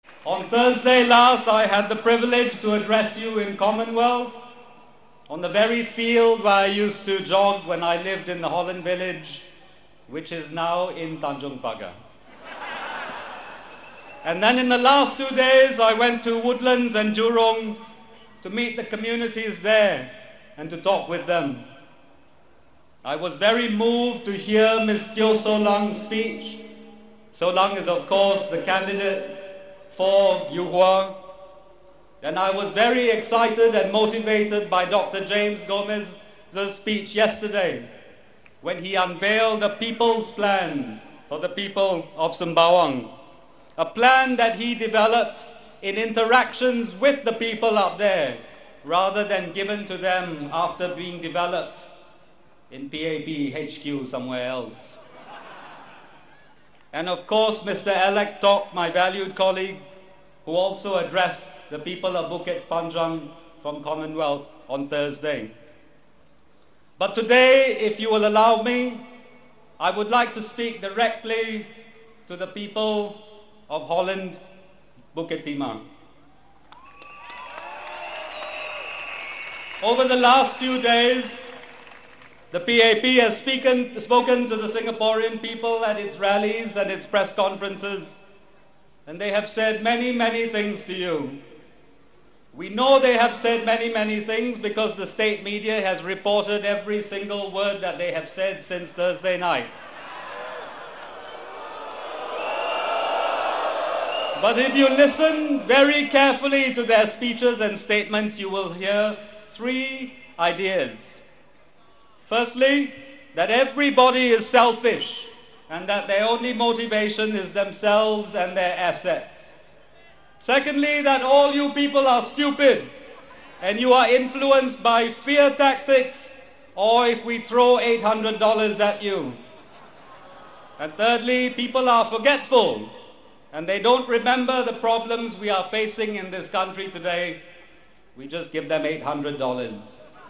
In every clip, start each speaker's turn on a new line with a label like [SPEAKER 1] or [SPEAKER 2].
[SPEAKER 1] On Thursday last, I had the privilege to address you in Commonwealth on the very field where I used to jog when I lived in the Holland village, which is now in Tanjung Pagar. And then in the last 2 days, I went to Woodlands and Jurong to meet the communities there and to talk with them. I was very moved to hear Ms. Teo Solang's speech. Solang is, of course, the candidate for Yuhua. And I was very excited and motivated by Dr. James Gomez's speech yesterday when he unveiled the People's Plan for the people of Sembawang, a plan that he developed in interactions with the people up there rather than given to them after being developed in PAB HQ somewhere else. And of course, Mr. Alec Tok, my valued colleague, who also addressed the people of Bukit Panjang from Commonwealth on Thursday. But today, if you will allow me, I would like to speak directly to the people of Holland-Bukit Timah. Over the last few days, the PAP has spoken to the Singaporean people at its rallies and its press conferences, and they have said many, many things to you. We know they have said many, many things because the state media has reported every single word that they have said since Thursday night. But if you listen very carefully to their speeches and statements, you will hear three ideas. Firstly, that everybody is selfish and that their only motivation is themselves and their assets. Secondly, that all you people are stupid and you are influenced by fear tactics or if we throw $800 at you. And thirdly, people are forgetful and they don't remember the problems we are facing in this country today. We just give them $800.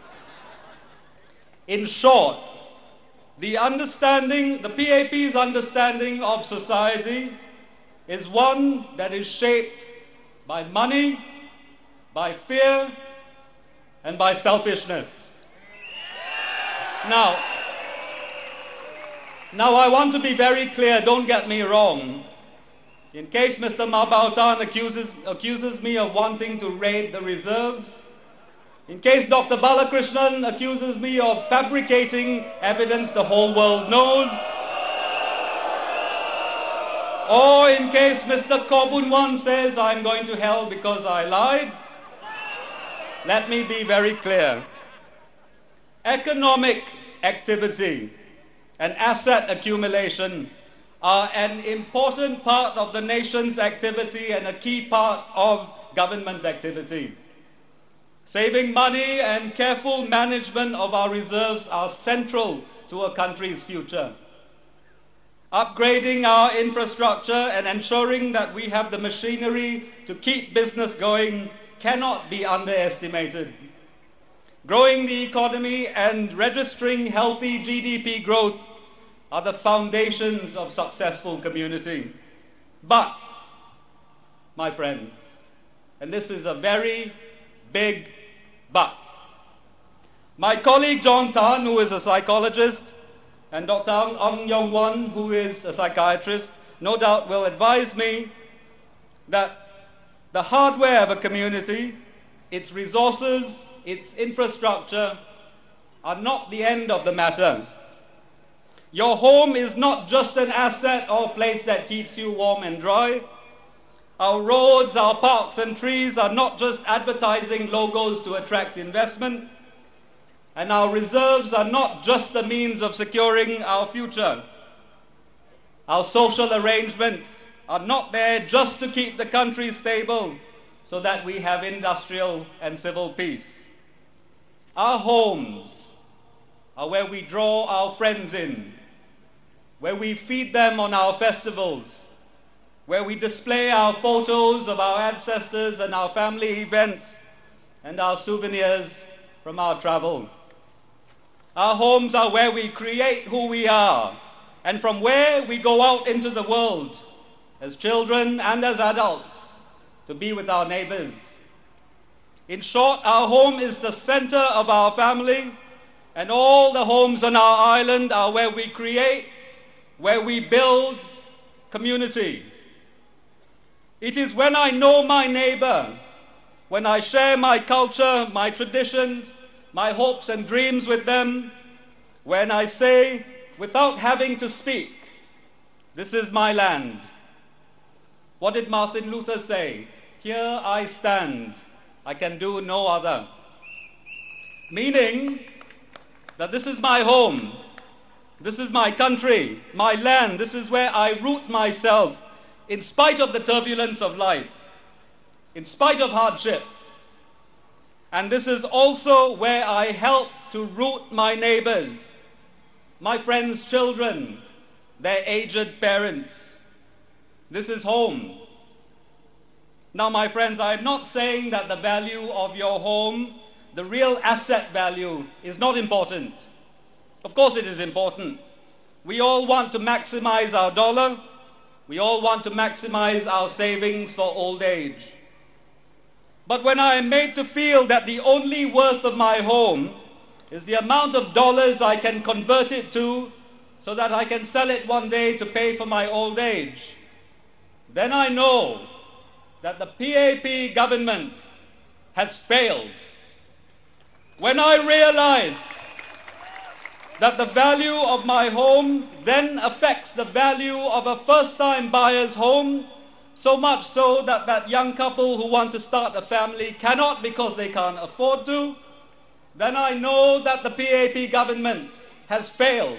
[SPEAKER 1] In short, the PAP's understanding of society is one that is shaped by money, by fear, and by selfishness. Now I want to be very clear, don't get me wrong. In case Mr. Mabautan accuses me of wanting to raid the reserves, in case Dr. Balakrishnan accuses me of fabricating evidence the whole world knows, or in case Mr. Kobunwan says I'm going to hell because I lied, let me be very clear. Economic activity and asset accumulation are an important part of the nation's activity and a key part of government activity. Saving money and careful management of our reserves are central to a country's future. Upgrading our infrastructure and ensuring that we have the machinery to keep business going cannot be underestimated. Growing the economy and registering healthy GDP growth are the foundations of successful community. But, my friends, and this is a very big but, my colleague John Tan, who is a psychologist, and Dr. Ong Yong Won, who is a psychiatrist, no doubt will advise me that the hardware of a community, its resources, its infrastructure, are not the end of the matter. Your home is not just an asset or place that keeps you warm and dry. Our roads, our parks and trees are not just advertising logos to attract investment. And our reserves are not just a means of securing our future. Our social arrangements are not there just to keep the country stable so that we have industrial and civil peace. Our homes are where we draw our friends in, where we feed them on our festivals, where we display our photos of our ancestors and our family events and our souvenirs from our travel. Our homes are where we create who we are and from where we go out into the world as children and as adults to be with our neighbors. In short, our home is the center of our family, and all the homes on our island are where we create, where we build community. It is when I know my neighbor, when I share my culture, my traditions, my hopes and dreams with them, when I say, without having to speak, "This is my land." What did Martin Luther say? "Here I stand, I can do no other." Meaning that this is my home, this is my country, my land, this is where I root myself in spite of the turbulence of life, in spite of hardship. And this is also where I help to root my neighbors, my friends' children, their aged parents. This is home. Now, my friends, I am not saying that the value of your home, the real asset value, is not important. Of course it is important. We all want to maximize our dollar. We all want to maximize our savings for old age. But when I am made to feel that the only worth of my home is the amount of dollars I can convert it to so that I can sell it one day to pay for my old age, then I know that the PAP government has failed. When I realize that the value of my home then affects the value of a first-time buyer's home, so much so that that young couple who want to start a family cannot because they can't afford to, then I know that the PAP government has failed.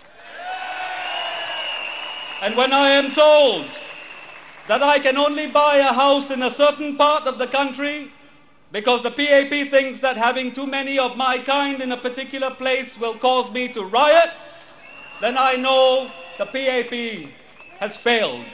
[SPEAKER 1] And when I am told that I can only buy a house in a certain part of the country because the PAP thinks that having too many of my kind in a particular place will cause me to riot, then I know the PAP has failed.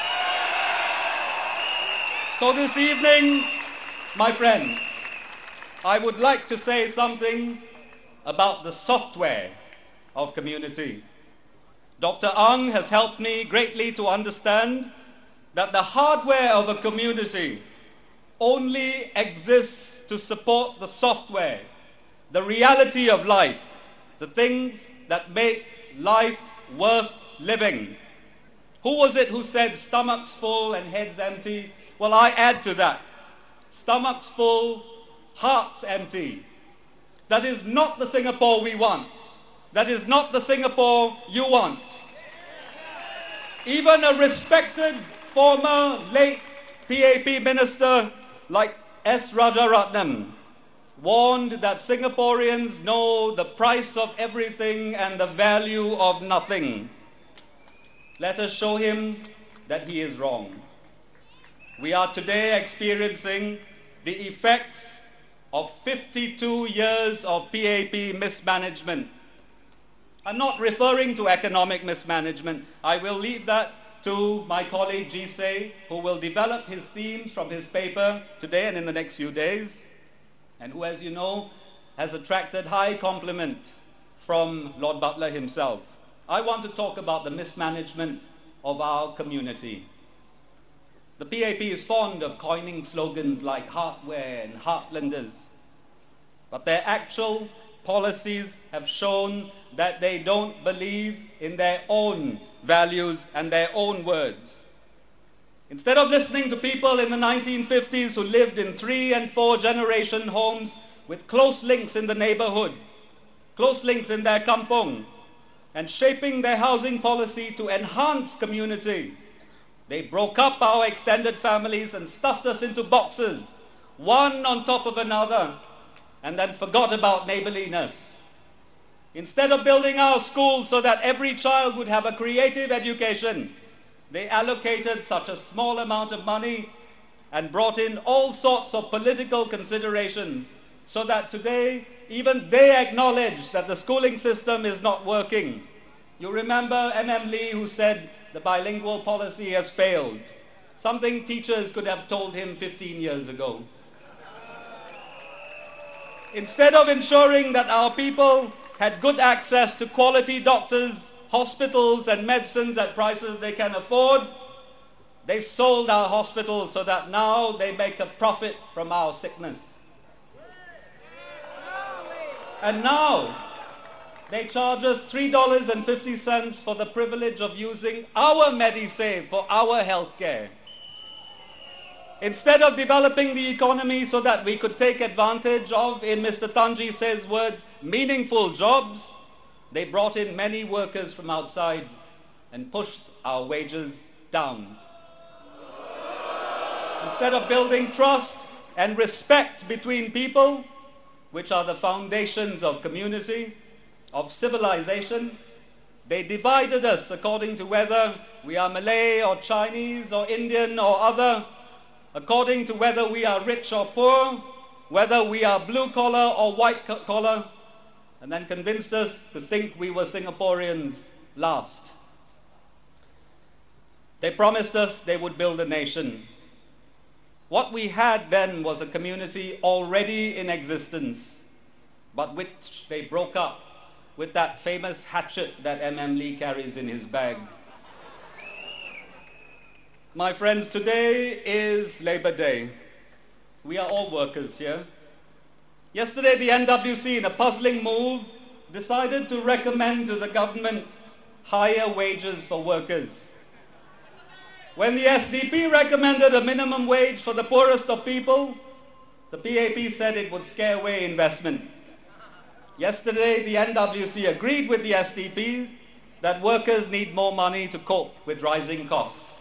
[SPEAKER 1] So this evening, my friends, I would like to say something about the software of community. Dr. Ang has helped me greatly to understand that the hardware of a community only exists to support the software, the reality of life, the things that make life worth living. Who was it who said stomachs full and heads empty? Well, I add to that. Stomachs full, hearts empty. That is not the Singapore we want. That is not the Singapore you want. Even a respected former late PAP minister like S. Rajaratnam warned that Singaporeans know the price of everything and the value of nothing. Let us show him that he is wrong. We are today experiencing the effects of 52 years of PAP mismanagement. I'm not referring to economic mismanagement. I will leave that to my colleague Wijeysingha, who will develop his themes from his paper today and in the next few days, and who, as you know, has attracted high compliment from Lord Butler himself. I want to talk about the mismanagement of our community. The PAP is fond of coining slogans like Heartware and Heartlanders, but their actual policies have shown that they don't believe in their own values and their own words. Instead of listening to people in the 1950s who lived in 3- and 4-generation homes with close links in the neighborhood, close links in their kampong, and shaping their housing policy to enhance community, they broke up our extended families and stuffed us into boxes, one on top of another, and then forgot about neighborliness. Instead of building our schools so that every child would have a creative education, they allocated such a small amount of money and brought in all sorts of political considerations so that today even they acknowledge that the schooling system is not working. You remember M.M. Lee, who said the bilingual policy has failed, something teachers could have told him 15 years ago. Instead of ensuring that our people had good access to quality doctors, hospitals, and medicines at prices they can afford, They sold our hospitals so that now they make a profit from our sickness. And now they charge us $3.50 for the privilege of using our MediSave for our healthcare. Instead of developing the economy so that we could take advantage of, in Mr. Tanji Se's words, meaningful jobs, they brought in many workers from outside and pushed our wages down. Instead of building trust and respect between people, which are the foundations of community, of civilization, they divided us according to whether we are Malay or Chinese or Indian or other, according to whether we are rich or poor, whether we are blue collar or white collar, and then convinced us to think we were Singaporeans last. They promised us they would build a nation. What we had then was a community already in existence, but which they broke up with that famous hatchet that M.M. Lee carries in his bag. My friends, today is Labor Day. We are all workers here. Yesterday, the NWC, in a puzzling move, decided to recommend to the government higher wages for workers. When the SDP recommended a minimum wage for the poorest of people, the PAP said it would scare away investment. Yesterday, the NWC agreed with the SDP that workers need more money to cope with rising costs.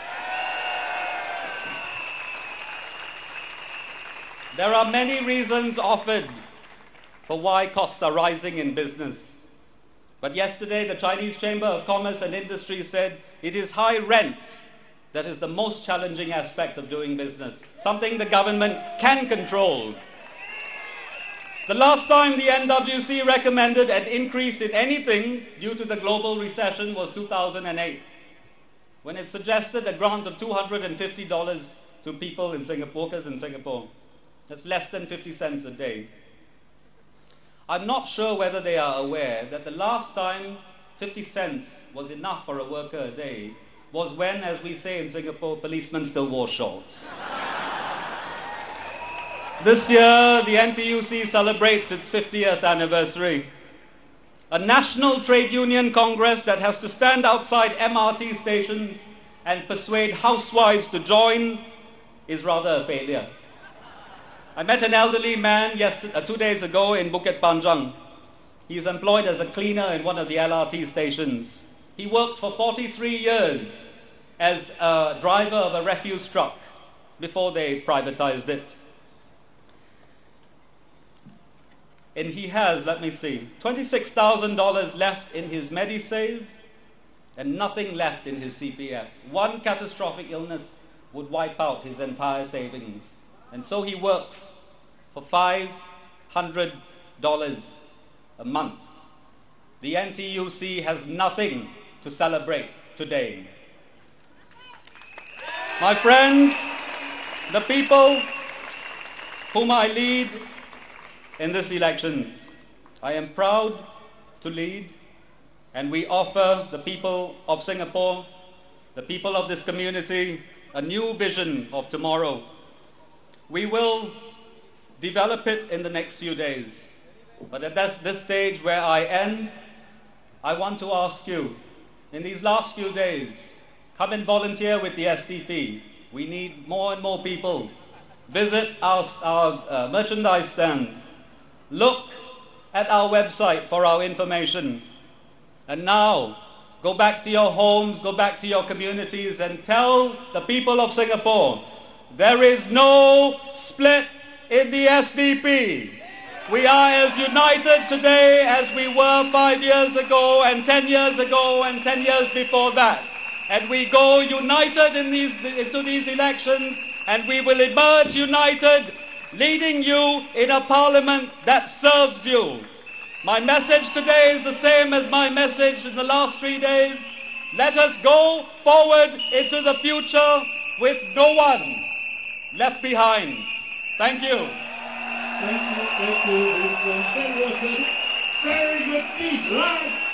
[SPEAKER 1] There are many reasons offered for why costs are rising in business. But yesterday, the Chinese Chamber of Commerce and Industry said it is high rents that is the most challenging aspect of doing business, something the government can control. The last time the NWC recommended an increase in anything due to the global recession was 2008, when it suggested a grant of $250 to people in Singapore, workers in Singapore. That's less than 50 cents a day. I'm not sure whether they are aware that the last time 50 cents was enough for a worker a day was when, as we say in Singapore, policemen still wore shorts. This year, the NTUC celebrates its 50th anniversary. A national trade union congress that has to stand outside MRT stations and persuade housewives to join is rather a failure. I met an elderly man 2 days ago in Bukit Panjang. He is employed as a cleaner in one of the LRT stations. He worked for 43 years as a driver of a refuse truck before they privatized it. And he has, let me see, $26,000 left in his MediSave and nothing left in his CPF. One catastrophic illness would wipe out his entire savings. And so he works for $500 a month. The NTUC has nothing to celebrate today. My friends, the people whom I lead in this election, I am proud to lead, and we offer the people of Singapore, the people of this community, a new vision of tomorrow. We will develop it in the next few days. But at this stage where I end, I want to ask you, in these last few days, come and volunteer with the SDP. We need more and more people. Visit our merchandise stands. Look at our website for our information. And now, go back to your homes, go back to your communities and tell the people of Singapore, there is no split in the SDP. We are as united today as we were 5 years ago and 10 years ago and 10 years before that. And we go united into these elections, and we will emerge united, leading you in a parliament that serves you. My message today is the same as my message in the last 3 days. Let us go forward into the future with no one left behind. Thank you.
[SPEAKER 2] Thank you, Vincent. That was a very good speech, right?